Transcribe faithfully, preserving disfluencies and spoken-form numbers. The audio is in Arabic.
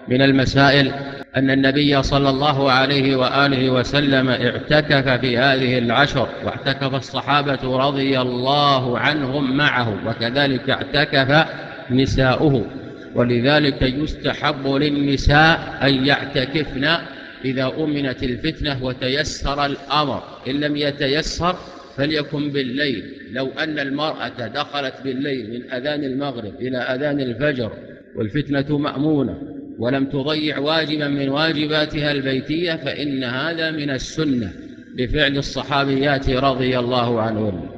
من المسائل أن النبي صلى الله عليه وآله وسلم اعتكف في هذه العشر، واعتكف الصحابة رضي الله عنهم معه، وكذلك اعتكف نساؤه. ولذلك يستحب للنساء أن يعتكفن إذا أمنت الفتنة وتيسر الأمر. إن لم يتيسر فليكن بالليل. لو أن المرأة دخلت بالليل من أذان المغرب إلى أذان الفجر والفتنة مأمونة ولم تضيع واجبا من واجباتها البيتية، فإن هذا من السنة بفعل الصحابيات رضي الله عنهن.